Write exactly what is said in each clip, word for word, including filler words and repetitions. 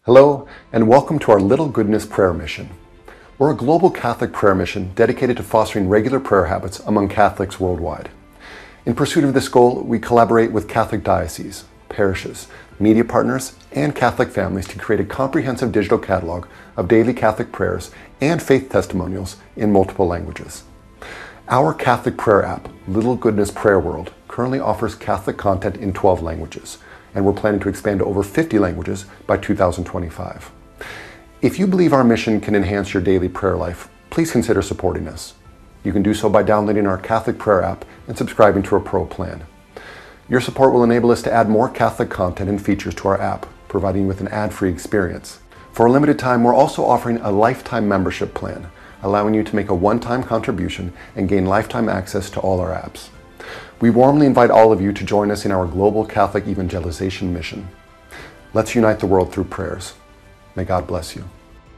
Hello, and welcome to our Little Goodness Prayer Mission. We're a global Catholic prayer mission dedicated to fostering regular prayer habits among Catholics worldwide. In pursuit of this goal, we collaborate with Catholic dioceses, parishes, media partners, and Catholic families to create a comprehensive digital catalog of daily Catholic prayers and faith testimonials in multiple languages. Our Catholic prayer app, Little Goodness Prayer World, currently offers Catholic content in twelve languages, and we're planning to expand to over fifty languages by two thousand twenty-five. If you believe our mission can enhance your daily prayer life, please consider supporting us. You can do so by downloading our Catholic prayer app and subscribing to a pro plan. Your support will enable us to add more Catholic content and features to our app, providing you with an ad-free experience. For a limited time, we're also offering a lifetime membership plan, allowing you to make a one-time contribution and gain lifetime access to all our apps. We warmly invite all of you to join us in our global Catholic evangelization mission. Let's unite the world through prayers. May God bless you.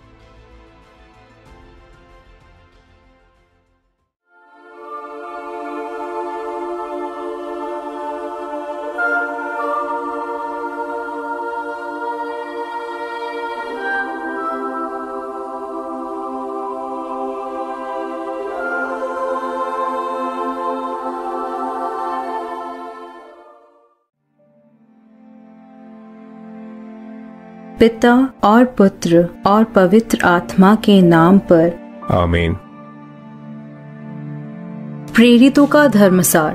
पिता और पुत्र और पवित्र आत्मा के नाम पर आमीन। प्रेरितों का धर्मसार।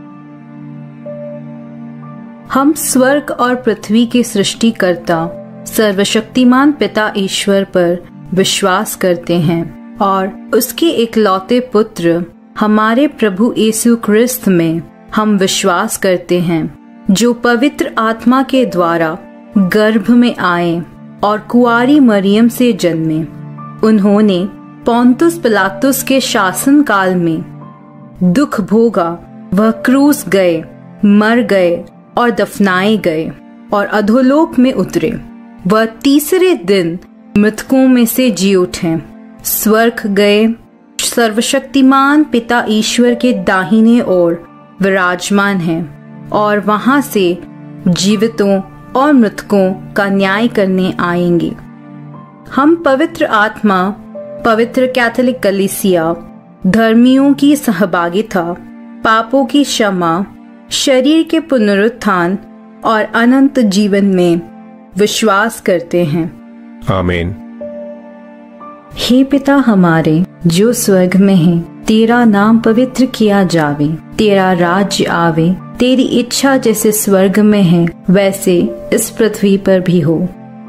हम स्वर्ग और पृथ्वी के सृष्टिकर्ता सर्वशक्तिमान पिता ईश्वर पर विश्वास करते हैं और उसके इकलौते पुत्र हमारे प्रभु यीशु क्रिस्त में हम विश्वास करते हैं, जो पवित्र आत्मा के द्वारा गर्भ में आए और कुआरी मरियम से जन्मे। उन्होंने पोंतुस पिलातुस के शासन काल में दुख भोगा, वह क्रूस गए, मर गए और दफनाए गए और अधोलोक में उतरे। वह तीसरे दिन मृतकों में से जी उठे, स्वर्ग गए, सर्वशक्तिमान पिता ईश्वर के दाहिने ओर विराजमान हैं और वहां से जीवितों और मृतकों का न्याय करने आएंगे। हम पवित्र आत्मा, पवित्र कैथोलिक कलीसिया, धर्मियों की सहभागिता, पापों की क्षमा, शरीर के पुनरुत्थान और अनंत जीवन में विश्वास करते हैं। आमीन। हे पिता हमारे जो स्वर्ग में है, तेरा नाम पवित्र किया जावे, तेरा राज्य आवे, तेरी इच्छा जैसे स्वर्ग में है वैसे इस पृथ्वी पर भी हो।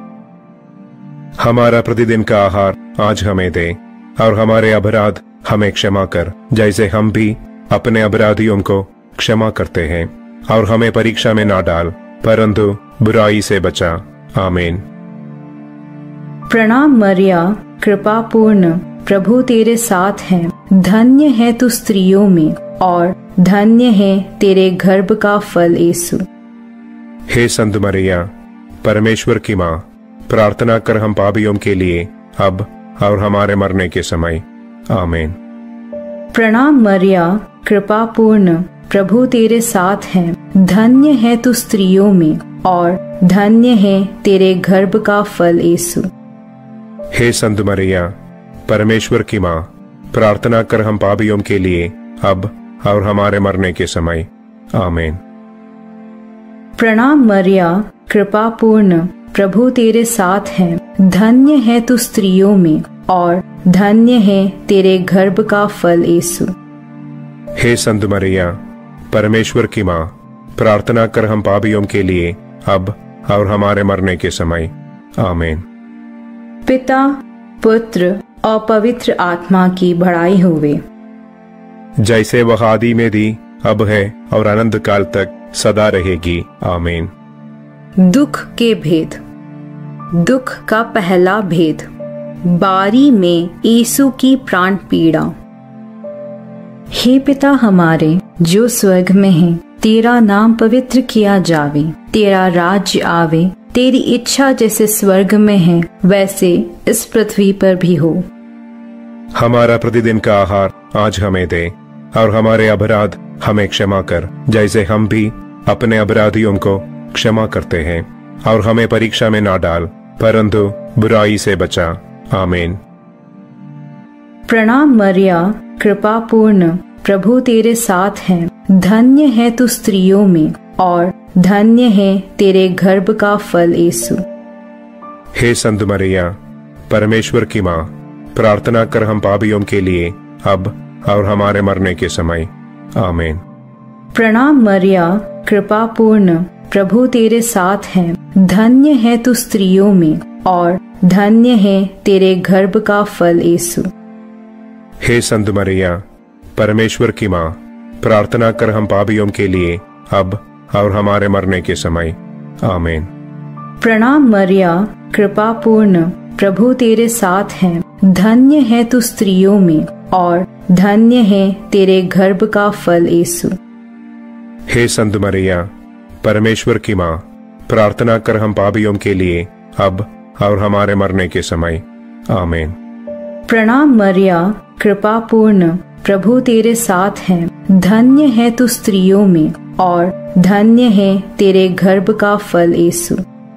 हमारा प्रतिदिन का आहार आज हमें दे और हमारे अपराध हमें क्षमा कर, जैसे हम भी अपने अपराधियों को क्षमा करते हैं, और हमें परीक्षा में ना डाल परंतु बुराई से बचा। आमीन। प्रणाम मरिया, कृपा पूर्ण, प्रभु तेरे साथ है, धन्य है तू स्त्रियों में और धन्य है तेरे गर्भ का फल यीशु। हे संत मरिया, परमेश्वर की माँ, प्रार्थना कर हम पापियों के लिए अब और हमारे मरने के समय। आमीन। प्रणाम मरिया, कृपा पूर्ण, प्रभु तेरे साथ है, धन्य है तू स्त्रियों में और धन्य है तेरे गर्भ का फल यीशु। हे संत मरिया, परमेश्वर की माँ, प्रार्थना कर हम पापियों के लिए अब और हमारे मरने के समय। आमीन। प्रणाम मरिया, कृपा पूर्ण, प्रभु तेरे साथ है, धन्य है तू स्त्रियों में और धन्य है तेरे गर्भ का फल यीशु। हे संत मरिया, परमेश्वर की माँ, प्रार्थना कर हम पापियों के लिए अब और हमारे मरने के समय। आमीन। पिता, पुत्र और पवित्र आत्मा की बड़ाई होवे, जैसे वह आदि में थी, अब है और अनंत काल तक सदा रहेगी। आमीन। दुख के भेद। दुख का पहला भेद, बारी में यीशु की प्राण पीड़ा। हे पिता हमारे जो स्वर्ग में है, तेरा नाम पवित्र किया जावे, तेरा राज्य आवे, तेरी इच्छा जैसे स्वर्ग में है वैसे इस पृथ्वी पर भी हो। हमारा प्रतिदिन का आहार आज हमें दे और हमारे अपराध हमें क्षमा कर, जैसे हम भी अपने अपराधियों को क्षमा करते हैं, और हमें परीक्षा में ना डाल परंतु बुराई से बचा। आमीन। प्रणाम मरिया, कृपा पूर्ण, प्रभु तेरे साथ है। धन्य है तू स्त्रियों में और धन्य है तेरे गर्भ का फल यीशु। हे संत मरिया, परमेश्वर की माँ, प्रार्थना कर हम पापियों के लिए अब और हमारे मरने के समय। आमीन। प्रणाम मरिया, कृपा पूर्ण, प्रभु तेरे साथ है। धन्य है तू स्त्रियों में और धन्य है तेरे गर्भ का फल यीशु। हे संत मरिया, परमेश्वर की माँ, प्रार्थना कर हम पापियों के लिए अब और हमारे मरने के समय। आमीन। प्रणाम मरिया, कृपा पूर्ण, प्रभु तेरे साथ है। धन्य है तू स्त्रियों में और धन्य है तेरे गर्भ का फल यीशु। हे संत मरिया, परमेश्वर की माँ, प्रार्थना कर हम पापियों के लिए अब और हमारे मरने के समय। आमीन। प्रणाम मरिया, कृपा पूर्ण, प्रभु तेरे साथ है। धन्य है तू स्त्रियों में और धन्य है तेरे गर्भ का फल यीशु।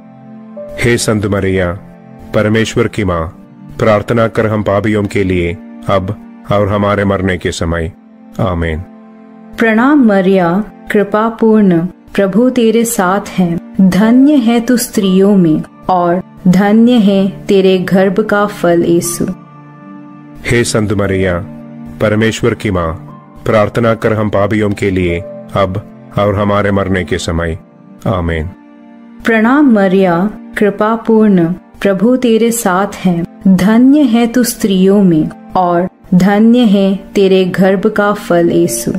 हे संत मरिया, परमेश्वर की माँ, प्रार्थना कर हम पापियों के लिए अब और हमारे मरने के समय। आमीन। प्रणाम मरिया, कृपा पूर्ण, प्रभु तेरे साथ है। धन्य है तू स्त्रियों में और धन्य है तेरे गर्भ का फल यीशु। हे संत मरिया, परमेश्वर की माँ, प्रार्थना कर हम पापियों के लिए अब और हमारे मरने के समय। आमीन। प्रणाम मरिया, कृपा पूर्ण, प्रभु तेरे साथ है। धन्य है तू स्त्रियों में और धन्य है तेरे गर्भ का फल यीशु।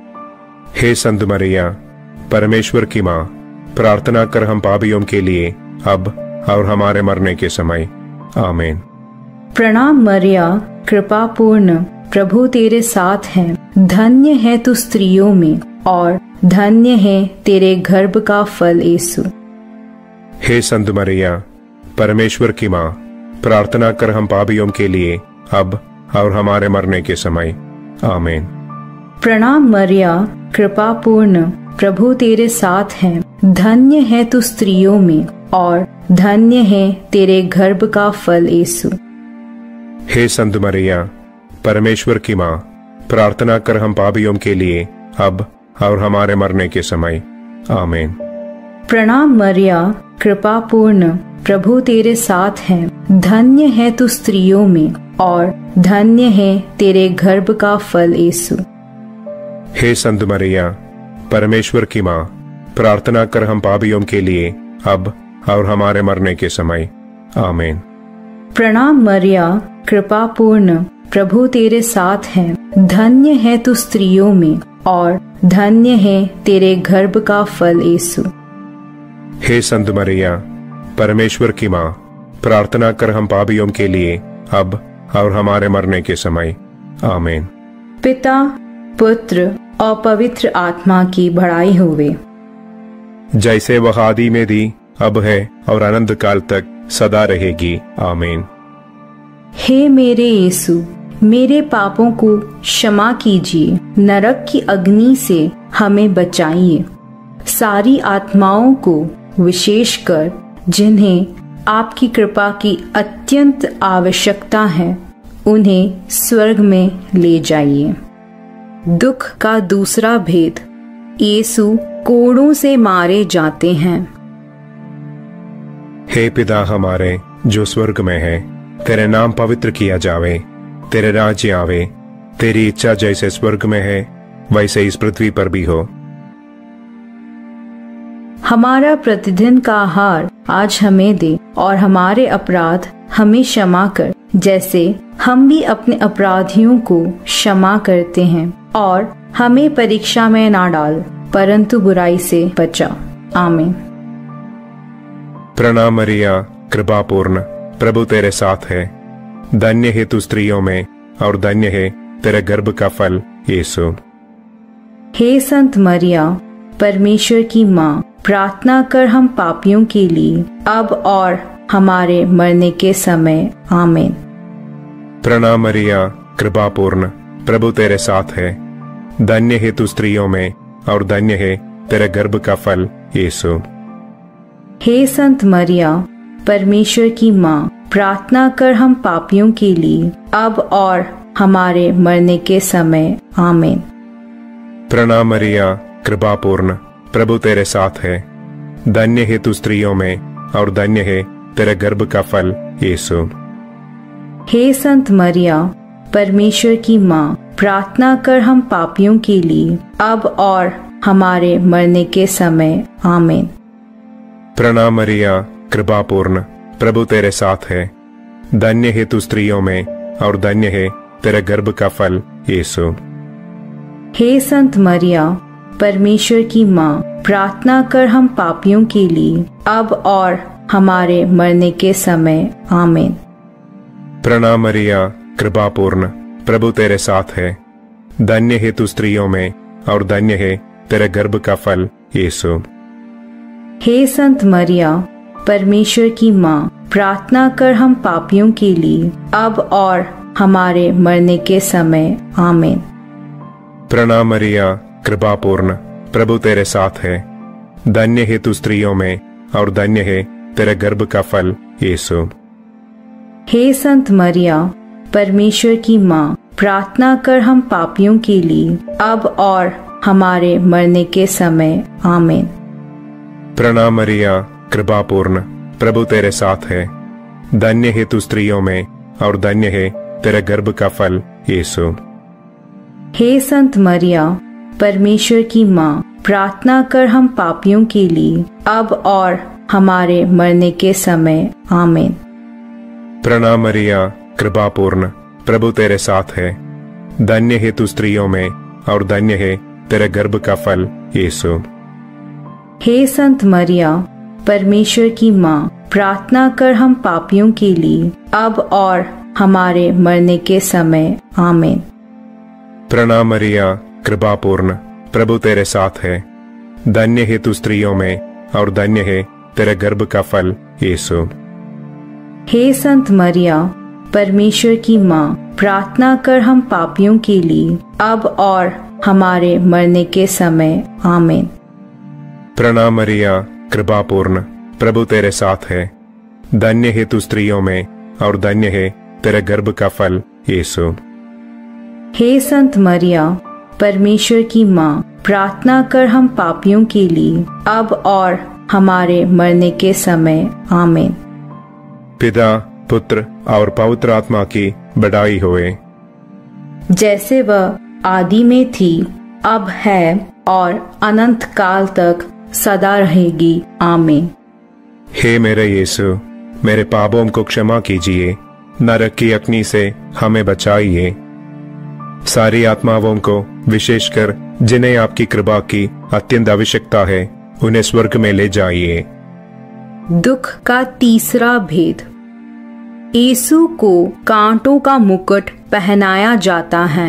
हे संत मरिया, परमेश्वर की माँ, प्रार्थना कर हम पापियों के लिए अब और हमारे मरने के समय। आमीन। प्रणाम मरिया, कृपा पूर्ण, प्रभु तेरे साथ है। धन्य है तू स्त्रियों में और धन्य है तेरे गर्भ का फल यीशु। हे संत मरिया, परमेश्वर की माँ, प्रार्थना कर हम पापियों के लिए अब और हमारे मरने के समय। आमीन। प्रणाम मरिया, कृपा पूर्ण, प्रभु तेरे साथ है। धन्य है तू स्त्रियों में और धन्य है तेरे गर्भ का फल यीशु। हे संत मरिया, परमेश्वर की माँ, प्रार्थना कर हम पापियों के लिए अब और हमारे मरने के समय। आमीन। प्रणाम मरिया, कृपा पूर्ण, प्रभु तेरे साथ है। धन्य है तू स्त्रियों में और धन्य है तेरे गर्भ का फल यीशु। हे संत मरिया, परमेश्वर की माँ, प्रार्थना कर हम पापियों के लिए अब और हमारे मरने के समय। आमीन। प्रणाम मरिया, कृपा पूर्ण, प्रभु तेरे साथ है। धन्य है तू स्त्रियों में और धन्य है तेरे गर्भ का फल यीशु। हे संत मरिया, परमेश्वर की माँ, प्रार्थना कर हम पापियों के लिए अब और हमारे मरने के समय। आमीन। पिता, पुत्र और पवित्र आत्मा की बड़ाई होवे, जैसे वह आदि में थी, अब है और अनंत काल तक सदा रहेगी। आमीन। हे मेरे यीशु, मेरे पापों को क्षमा कीजिए, नरक की अग्नि से हमें बचाइए, सारी आत्माओं को विशेषकर जिन्हें आपकी कृपा की अत्यंत आवश्यकता है, उन्हें स्वर्ग में ले जाइए। दुख का दूसरा भेद, यीशु कोड़ों से मारे जाते हैं। हे पिता हमारे जो स्वर्ग में है, तेरे नाम पवित्र किया जावे, तेरे राज्य आवे, तेरी इच्छा जैसे स्वर्ग में है वैसे इस पृथ्वी पर भी हो। हमारा प्रतिदिन का आहार आज हमें दे और हमारे अपराध हमें क्षमा कर, जैसे हम भी अपने अपराधियों को क्षमा करते हैं, और हमें परीक्षा में ना डाल, परंतु बुराई से बचा। आमीन। प्रणाम मरिया, कृपा पूर्ण, प्रभु तेरे साथ है। धन्य है तू स्त्रियों में और धन्य है तेरे गर्भ का फल यीशु। हे संत मरिया, परमेश्वर की माँ, प्रार्थना कर हम पापियों के लिए अब और हमारे मरने के समय। आमीन। प्रणाम मरिया, कृपा पूर्ण, प्रभु तेरे साथ है। धन्य है तू स्त्रियों में और धन्य है तेरे गर्भ का फल यीशु। हे संत मरिया, परमेश्वर की माँ, प्रार्थना कर हम पापियों के लिए अब और हमारे मरने के समय। आमीन। प्रणाम मरिया, कृपा पूर्ण, प्रभु तेरे साथ है। धन्य है तू स्त्रियों में और धन्य है तेरे गर्भ का फल यीशु। हे संत मरिया, परमेश्वर की माँ, प्रार्थना कर हम पापियों के लिए अब और हमारे मरने के समय। आमीन। प्रणाम मरिया, कृपा पूर्ण, प्रभु तेरे साथ है। धन्य है तू स्त्रियों में और धन्य है तेरे गर्भ का फल यीशु। हे संत मरिया, परमेश्वर की माँ, प्रार्थना कर हम पापियों के लिए अब और हमारे मरने के समय। आमीन। प्रणाम मरिया, कृपा पूर्ण, प्रभु तेरे साथ है। धन्य है तू स्त्रियों में और धन्य है तेरे गर्भ का फल यीशु। हे संत मरिया, परमेश्वर की माँ, प्रार्थना कर हम पापियों के लिए अब और हमारे मरने के समय। आमीन। प्रणाम मरिया, कृपा पूर्ण, प्रभु तेरे साथ है। धन्य है तू स्त्रियों में और धन्य है तेरे गर्भ का फल यीशु। हे संत मरिया, परमेश्वर की माँ, प्रार्थना कर हम पापियों के लिए अब और हमारे मरने के समय। आमीन। प्रणाम मरिया, कृपा पूर्ण, प्रभु तेरे साथ है। धन्य है तू स्त्रियों में और धन्य है तेरे गर्भ का फल यीशु। हे संत मरिया, परमेश्वर की माँ, प्रार्थना कर हम पापियों के लिए अब और हमारे मरने के समय। आमीन। प्रणाम मरिया, कृपा पूर्ण, प्रभु तेरे साथ है। धन्य है तू स्त्रियों में और धन्य है तेरे गर्भ का फल यीशु। हे संत मरिया, परमेश्वर की माँ, प्रार्थना कर हम पापियों के लिए अब और हमारे मरने के समय। आमीन। प्रणाम मरिया, कृपा पूर्ण, प्रभु तेरे साथ है। धन्य है तू स्त्रियों में और धन्य है तेरे गर्भ का फल यीशु। हे संत मरिया, परमेश्वर की माँ, प्रार्थना कर हम पापियों के लिए अब और हमारे मरने के समय। आमीन। प्रणाम मरिया, कृपा पूर्ण, प्रभु तेरे साथ है। धन्य है तू स्त्रियों में और धन्य है तेरे गर्भ का फल यीशु। हे संत मरिया, परमेश्वर की माँ, प्रार्थना कर हम पापियों के लिए अब और हमारे मरने के समय। आमीन। पिता, पुत्र और पवित्र आत्मा की बड़ाई होए, जैसे वह आदि में थी, अब है और अनंत काल तक सदा रहेगी। आमीन। हे मेरे यीशु, मेरे पापों को क्षमा कीजिए, नरक की अग्नि से हमें बचाइए। सारी आत्माओं को, विशेषकर जिन्हें आपकी कृपा की अत्यंत आवश्यकता है, उन्हें स्वर्ग में ले जाइए। दुख का तीसरा भेद। यीशु को कांटों का मुकुट पहनाया जाता है।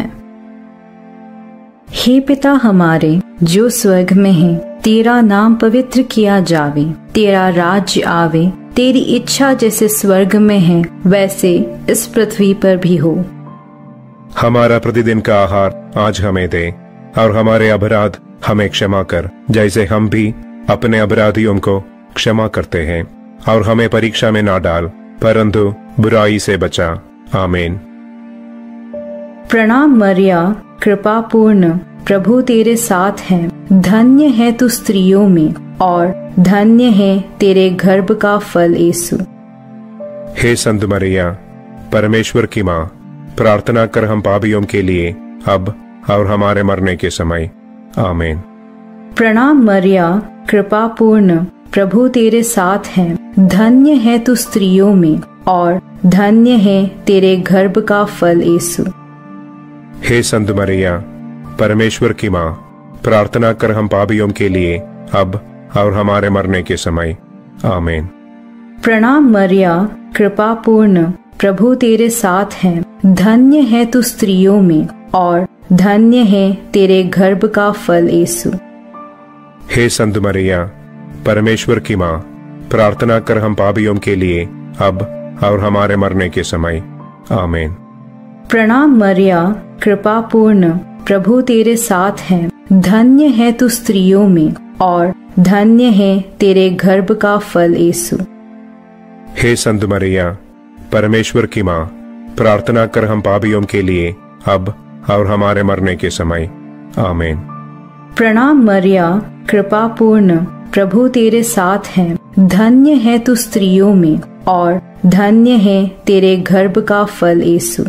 हे पिता हमारे जो स्वर्ग में है, तेरा नाम पवित्र किया जावे, तेरा राज्य आवे, तेरी इच्छा जैसे स्वर्ग में है वैसे इस पृथ्वी पर भी हो। हमारा प्रतिदिन का आहार आज हमें दे और हमारे अपराध हमें क्षमा कर, जैसे हम भी अपने अपराधियों को क्षमा करते हैं, और हमें परीक्षा में ना डाल परंतु बुराई से बचा। आमीन। प्रणाम मरिया, कृपा पूर्ण, प्रभु तेरे साथ है। धन्य है तू स्त्रियों में और धन्य है तेरे गर्भ का फल यीशु। हे संत मरिया, परमेश्वर की माँ, प्रार्थना कर हम पापियों के लिए अब और हमारे मरने के समय। आमीन। प्रणाम मरिया, कृपा पूर्ण, प्रभु तेरे साथ है। धन्य है तू स्त्रियों में और धन्य है तेरे गर्भ का फल यीशु। हे संत मरिया, परमेश्वर की माँ, प्रार्थना कर हम पापियों के लिए अब और हमारे मरने के समय। आमीन। प्रणाम मरिया, कृपा पूर्ण, प्रभु तेरे साथ है। धन्य है तू स्त्रियों में और धन्य है तेरे गर्भ का फल यीशु। हे संत मरिया, परमेश्वर की माँ, प्रार्थना कर हम पापियों के लिए अब और हमारे मरने के समय। आमीन। प्रणाम मरिया, कृपा पूर्ण, प्रभु तेरे साथ है। धन्य है तू स्त्रियों में और धन्य है तेरे गर्भ का फल यीशु। हे संत मरिया, परमेश्वर की माँ, प्रार्थना कर हम पापियों के लिए अब और हमारे मरने के समय। आमीन। प्रणाम मरिया, कृपा पूर्ण, प्रभु तेरे साथ है। धन्य है तू स्त्रियों में और धन्य है तेरे गर्भ का फल यीशु।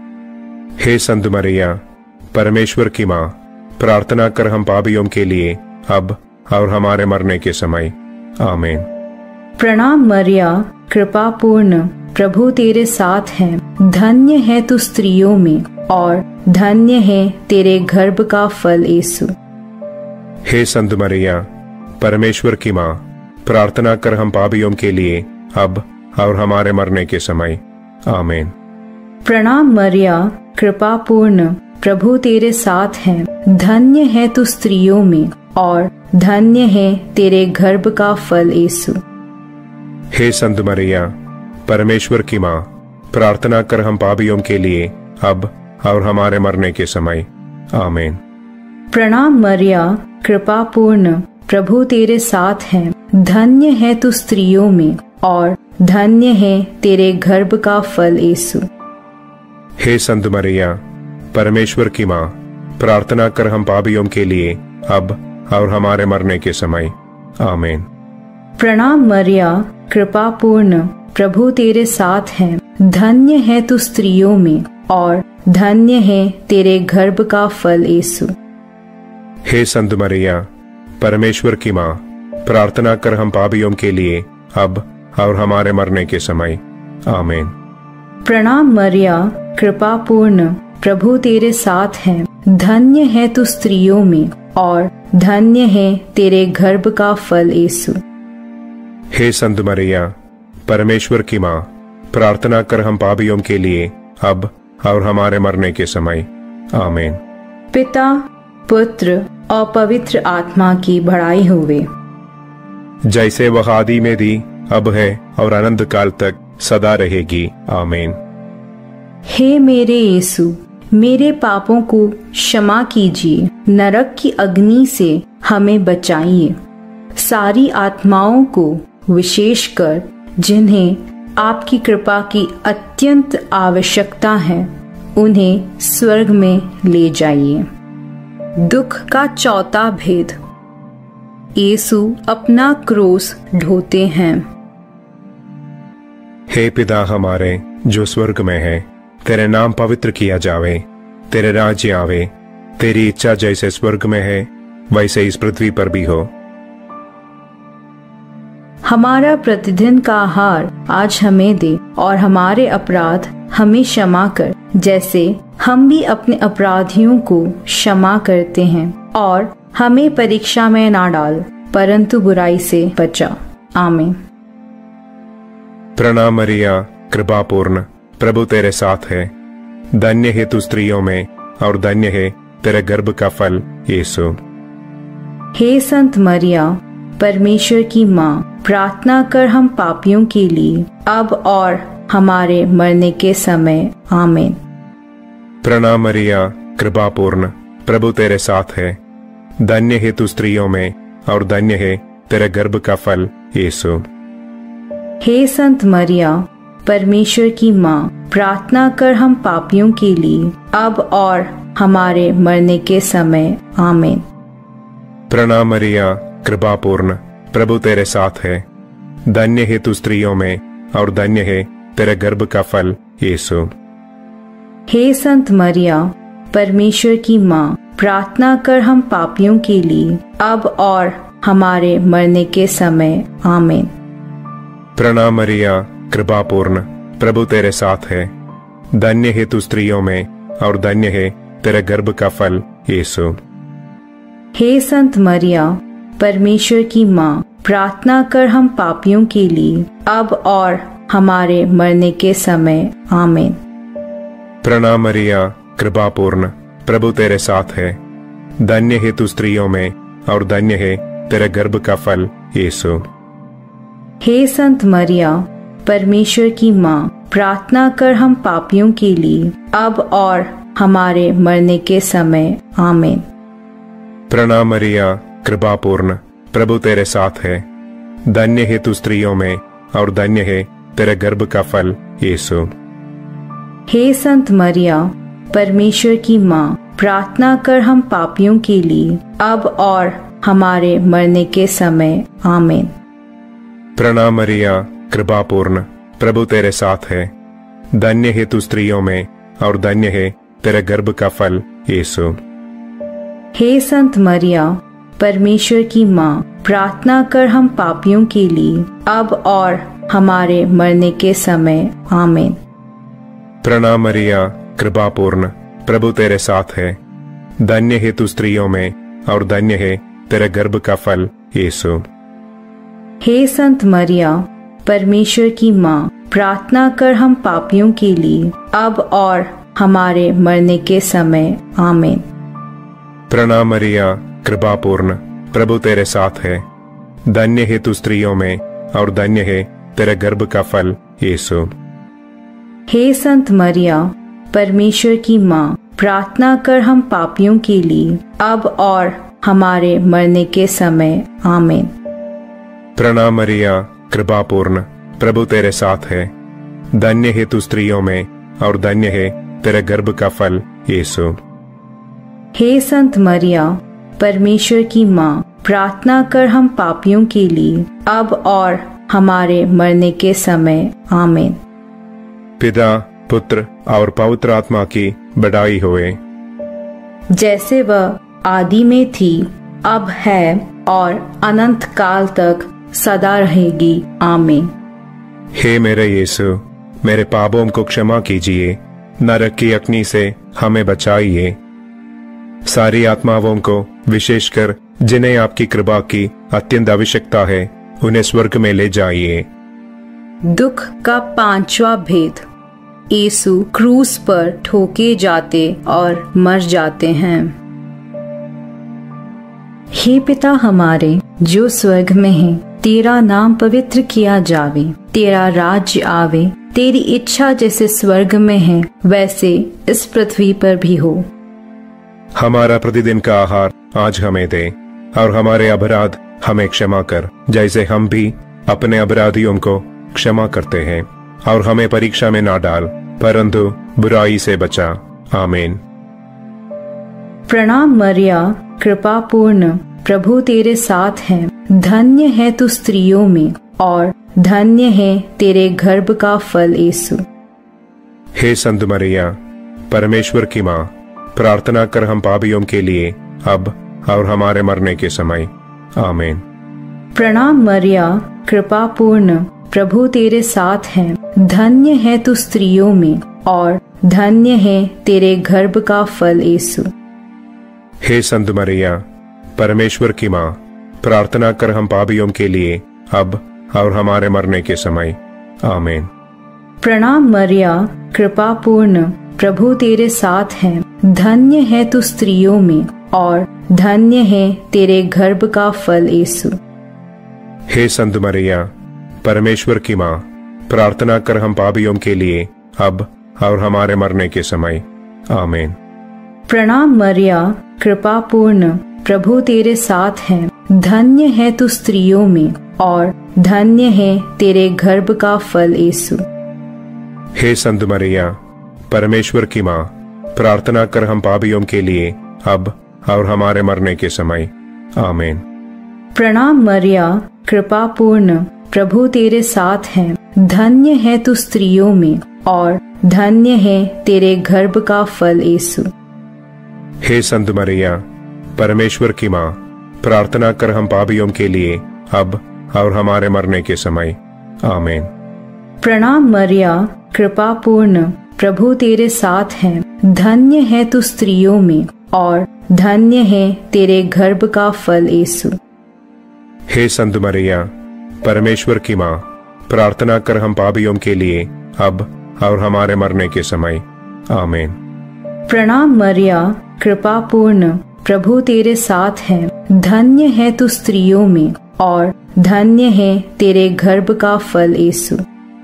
हे संत मरिया, परमेश्वर की माँ, प्रार्थना कर हम पापियों के लिए अब और हमारे मरने के समय। आमीन। प्रणाम मरिया, कृपा पूर्ण, प्रभु तेरे साथ है। धन्य है तू स्त्रियों में और धन्य है तेरे गर्भ का फल यीशु। हे संत मरिया, परमेश्वर की माँ, प्रार्थना कर हम पापियों के लिए अब और हमारे मरने के समय। आमीन। प्रणाम मरिया, कृपा पूर्ण, प्रभु तेरे साथ है। धन्य है तू स्त्रियों में और धन्य है तेरे गर्भ का फल यीशु। हे संत मरिया, परमेश्वर की माँ, प्रार्थना कर हम पापियों के लिए अब और हमारे मरने के समय। आमीन। प्रणाम मरिया, कृपा पूर्ण, प्रभु तेरे साथ है। धन्य है तू स्त्रियों में और धन्य है तेरे गर्भ का फल यीशु। हे संत मरिया, परमेश्वर की माँ, प्रार्थना कर हम पापियों के लिए अब और हमारे मरने के समय। आमीन। प्रणाम मरिया, कृपा पूर्ण, प्रभु तेरे साथ है। धन्य है तू स्त्रियों में और धन्य है तेरे गर्भ का फल यीशु। हे संत मरिया, परमेश्वर की माँ, प्रार्थना कर हम पापियों के लिए अब और हमारे मरने के समय। आमीन। प्रणाम मरिया, कृपा पूर्ण, प्रभु तेरे साथ है। धन्य है तू स्त्रियों में और धन्य है तेरे गर्भ का फल यीशु। हे संत मरिया, परमेश्वर की माँ, प्रार्थना कर हम पापियों के लिए अब और हमारे मरने के समय। आमीन। पिता, पुत्र और पवित्र आत्मा की बड़ाई होवे, जैसे वह आदि में थी, अब है और अनंत काल तक सदा रहेगी। आमीन। हे मेरे यीशु, मेरे पापों को क्षमा कीजिए, नरक की अग्नि से हमें बचाइए, सारी आत्माओं को विशेषकर जिन्हें आपकी कृपा की अत्यंत आवश्यकता है, उन्हें स्वर्ग में ले जाइए। दुख का चौथा भेद। यीशु अपना क्रूस ढोते हैं। हे पिता हमारे जो स्वर्ग में है, तेरे नाम पवित्र किया जावे, तेरे राज्य आवे, तेरी इच्छा जैसे स्वर्ग में है वैसे इस पृथ्वी पर भी हो। हमारा प्रतिदिन का आहार आज हमें दे और हमारे अपराध हमें क्षमा कर, जैसे हम भी अपने अपराधियों को क्षमा करते हैं, और हमें परीक्षा में ना डाल, परंतु बुराई से बचा। आमीन। प्रणाम मरिया, कृपा पूर्ण, प्रभु तेरे साथ है। धन्य है तू स्त्रियों में और धन्य है तेरे गर्भ का फल यीशु। हे संत मरिया, परमेश्वर की माँ, प्रार्थना कर हम पापियों के लिए अब और हमारे मरने के समय। आमीन। प्रणाम मरिया, कृपा पूर्ण, प्रभु तेरे साथ है। धन्य है तू स्त्रियों में और धन्य है तेरे गर्भ का फल यीशु। हे संत मरिया, परमेश्वर की माँ, प्रार्थना कर हम पापियों के लिए अब और हमारे मरने के समय। आमीन। प्रणाम मरिया, कृपा पूर्ण, प्रभु तेरे साथ है। धन्य है तू स्त्रियों में और धन्य है तेरे गर्भ का फल यीशु। हे संत मरिया, परमेश्वर की माँ, प्रार्थना कर हम पापियों के लिए अब और हमारे मरने के समय। आमीन। प्रणाम मरिया, कृपा पूर्ण, प्रभु तेरे साथ है। धन्य है तू स्त्रियों में और धन्य है तेरे गर्भ का फल यीशु। हे संत मरिया, परमेश्वर की माँ, प्रार्थना कर हम पापियों के लिए अब और हमारे मरने के समय। आमीन। प्रणाम मरिया, कृपा पूर्ण, प्रभु तेरे साथ है। धन्य है तू स्त्रियों में और धन्य है तेरे गर्भ का फल यीशु। हे संत मरिया, परमेश्वर की माँ, प्रार्थना कर हम पापियों के लिए अब और हमारे मरने के समय। आमीन। प्रणाम मरिया, कृपा पूर्ण, प्रभु तेरे साथ है। धन्य है तू स्त्रियों में और धन्य है तेरे गर्भ का फल यीशु। हे संत मरिया, परमेश्वर की माँ, प्रार्थना कर हम पापियों के लिए, अब और हमारे मरने के समय। आमीन। प्रणाम मरिया, कृपा पूर्ण, प्रभु तेरे साथ है। धन्य है तू स्त्रियों में और धन्य है तेरे गर्भ का फल यीशु। हे संत मरिया, परमेश्वर की माँ, प्रार्थना कर हम पापियों के लिए, अब और हमारे मरने के समय। आमीन। प्रणाम मरिया, कृपा पूर्ण, प्रभु तेरे साथ है। धन्य है तू स्त्रियों में और धन्य है तेरे गर्भ का फल यीशु। हे संत मरिया, परमेश्वर की माँ, प्रार्थना कर हम पापियों के लिए, अब और हमारे मरने के समय। आमीन। प्रणाम मरिया, कृपा पूर्ण, प्रभु तेरे साथ है। धन्य है तू स्त्रियों में और धन्य है तेरे गर्भ का फल यीशु। हे संत मरिया, परमेश्वर की माँ, प्रार्थना कर हम पापियों के लिए, अब और हमारे मरने के समय। आमीन। प्रणाम मरिया, कृपा पूर्ण, प्रभु तेरे साथ है। धन्य है तू स्त्रियों में और धन्य है तेरे गर्भ का फल यीशु। हे संत मरिया, परमेश्वर की माँ, प्रार्थना कर हम पापियों के लिए, अब और हमारे मरने के समय। आमीन। पिता, पुत्र और पवित्र आत्मा की बड़ाई होए, जैसे वह आदि में थी, अब है और अनंत काल तक सदा रहेगी। आमीन। हे मेरे यीशु, मेरे पापों को क्षमा कीजिए, नरक की अग्नि से हमें बचाइए। सारी आत्माओं को, विशेषकर जिन्हें आपकी कृपा की अत्यंत आवश्यकता है, उन्हें स्वर्ग में ले जाइए। दुख का पांचवा भेद। यीशु क्रूस पर ठोके जाते और मर जाते हैं। हे पिता हमारे जो स्वर्ग में है, तेरा नाम पवित्र किया जावे, तेरा राज्य आवे, तेरी इच्छा जैसे स्वर्ग में है वैसे इस पृथ्वी पर भी हो। हमारा प्रतिदिन का आहार आज हमें दे और हमारे अपराध हमें क्षमा कर, जैसे हम भी अपने अपराधियों को क्षमा करते हैं, और हमें परीक्षा में ना डाल, परंतु बुराई से बचा। आमीन। प्रणाम मरिया, कृपा पूर्ण, प्रभु तेरे साथ है। धन्य है तू स्त्रियों में और धन्य है तेरे गर्भ का फल यीशु। हे संत मरिया, परमेश्वर की माँ, प्रार्थना कर हम पापियों के लिए, अब और हमारे मरने के समय। आमीन। प्रणाम मरिया, कृपा पूर्ण, प्रभु तेरे साथ है। धन्य है तू स्त्रियों में और धन्य है तेरे गर्भ का फल यीशु। हे संत मरिया, परमेश्वर की माँ, प्रार्थना कर हम पापियों के लिए, अब और हमारे मरने के समय। आमीन। प्रणाम मरिया, कृपा पूर्ण, प्रभु तेरे साथ है। धन्य है तू स्त्रियों में और धन्य है तेरे गर्भ का फल यीशु। हे संत मरिया, परमेश्वर की माँ, प्रार्थना कर हम पापियों के लिए, अब और हमारे मरने के समय। आमीन। प्रणाम मरिया, कृपा पूर्ण, प्रभु तेरे साथ है। धन्य है तू स्त्रियों में और धन्य है तेरे गर्भ का फल यीशु। हे संत मरिया, परमेश्वर की माँ, प्रार्थना कर हम पापियों के लिए, अब और हमारे मरने के समय। आमीन। प्रणाम मरिया, कृपा पूर्ण, प्रभु तेरे साथ है। धन्य है तू स्त्रियों में और धन्य है तेरे गर्भ का फल यीशु। हे संत मरिया, परमेश्वर की माँ, प्रार्थना कर हम पापियों के लिए, अब और हमारे मरने के समय। आमीन। प्रणाम मरिया, कृपा पूर्ण, प्रभु तेरे साथ है। धन्य है तू स्त्रियों में और धन्य है तेरे गर्भ का फल यीशु। हे संत मरिया, परमेश्वर की माँ, प्रार्थना कर हम पापियों के लिए, अब और हमारे मरने के समय। आमीन। प्रणाम मरिया, कृपा पूर्ण, प्रभु तेरे साथ है। धन्य है तू स्त्रियों में और धन्य है तेरे गर्भ का फल यीशु।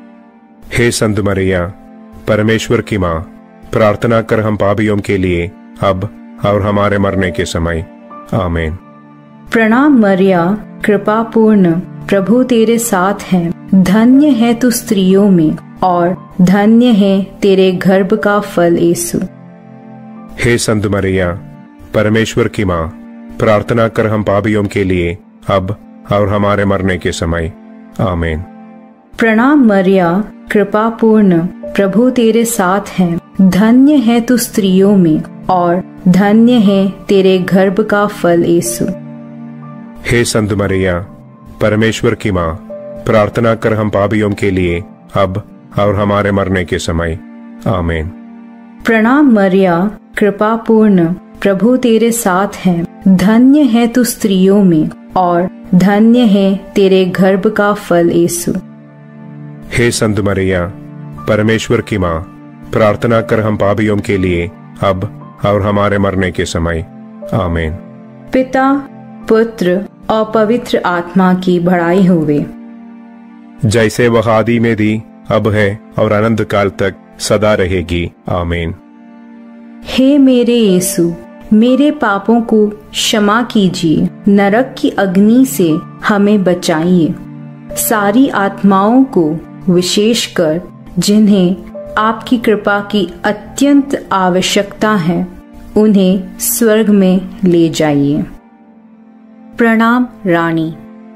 हे संत मरिया, परमेश्वर की माँ, प्रार्थना कर हम पापियों के लिए, अब और हमारे मरने के समय। आमीन। प्रणाम मरिया, कृपा पूर्ण, प्रभु तेरे साथ है। धन्य है तू स्त्रियों में और धन्य है तेरे गर्भ का फल यीशु। हे संत मरिया, परमेश्वर की माँ, प्रार्थना कर हम पापियों के लिए अब और हमारे मरने के समय। आमीन। प्रणाम मरिया, कृपा पूर्ण, प्रभु तेरे साथ है। धन्य है तू स्त्रियों में और धन्य है तेरे गर्भ का फल यीशु। हे संत मरिया, परमेश्वर की माँ, प्रार्थना कर हम पापियों के लिए अब और हमारे मरने के समय। आमीन। प्रणाम मरिया, कृपा पूर्ण, प्रभु तेरे साथ है। धन्य है तू स्त्रियों में और धन्य है तेरे गर्भ का फल यीशु। हे संत मरिया, परमेश्वर की माँ, प्रार्थना कर हम पापियों के लिए अब और हमारे मरने के समय। आमीन। पिता, पुत्र और पवित्र आत्मा की बड़ाई होवे, जैसे वह आदि में थी, अब है और अनंत काल तक सदा रहेगी। आमीन। हे मेरे यीशु, मेरे पापों को क्षमा कीजिए, नरक की अग्नि से हमें बचाइए, सारी आत्माओं को विशेषकर जिन्हें आपकी कृपा की अत्यंत आवश्यकता है, उन्हें स्वर्ग में ले जाइए। प्रणाम रानी।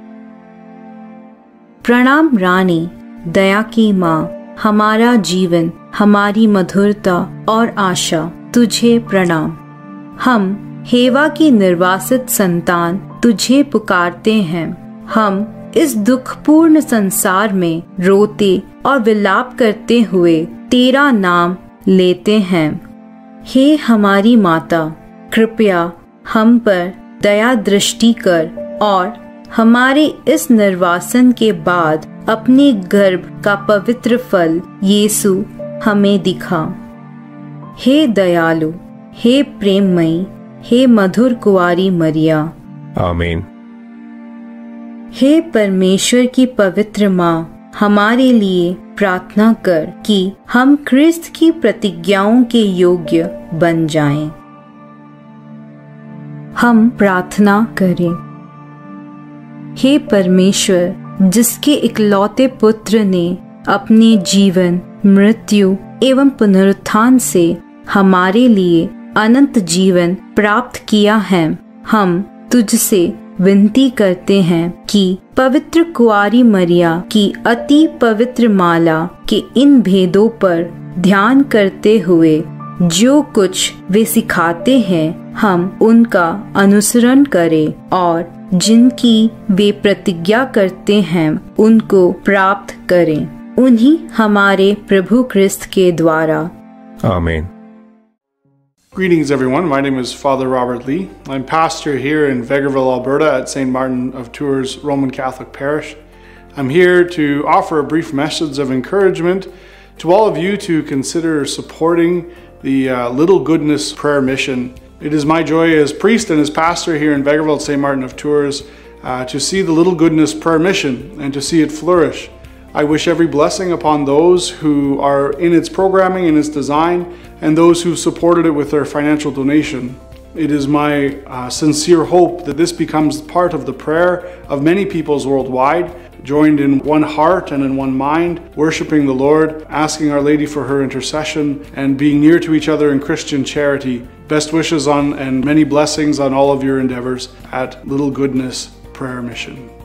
प्रणाम रानी, दया की माँ, हमारा जीवन, हमारी मधुरता और आशा, तुझे प्रणाम। हम हेवा की निर्वासित संतान तुझे पुकारते हैं। हम इस दुखपूर्ण संसार में रोते और विलाप करते हुए तेरा नाम लेते हैं। हे हमारी माता, कृपया हम पर दया दृष्टि कर और हमारे इस निर्वासन के बाद अपने गर्भ का पवित्र फल यीशु हमें दिखा। हे दयालु, हे प्रेममयी, हे मधुर कुंवारी मरिया। आमीन। हे परमेश्वर की पवित्र माँ, हमारे लिए प्रार्थना कर कि हम क्रिस्त की प्रतिज्ञाओं के योग्य बन जाएं। हम प्रार्थना करें। हे परमेश्वर, जिसके इकलौते पुत्र ने अपने जीवन, मृत्यु एवं पुनरुत्थान से हमारे लिए अनंत जीवन प्राप्त किया है, हम तुझसे विनती करते हैं कि पवित्र कुंवारी मरिया की अति पवित्र माला के इन भेदों पर ध्यान करते हुए जो कुछ वे सिखाते हैं, हम उनका अनुसरण करें और जिनकी वे प्रतिज्ञा करते हैं, उनको प्राप्त करें, उन्हीं हमारे प्रभु क्रिस्त के द्वारा। आमीन। Greetings everyone, my name is Father Robert Lee. I'm pastor here in Vegreville, Alberta at Saint Martin of Tours Roman Catholic Parish. I'm here to offer a brief message of encouragement to all of you to consider supporting the uh, Little Goodness Prayer Mission. It is my joy as priest and as pastor here in Vegreville at Saint Martin of Tours uh, to see the Little Goodness Prayer Mission and to see it flourish. I wish every blessing upon those who are in its programming and its design and those who supported it with their financial donation. It is my uh, sincere hope that this becomes part of the prayer of many peoples worldwide, joined in one heart and in one mind, worshiping the Lord, asking Our Lady for her intercession, and being near to each other in Christian charity. Best wishes on and many blessings on all of your endeavors at Little Goodness Prayer Mission.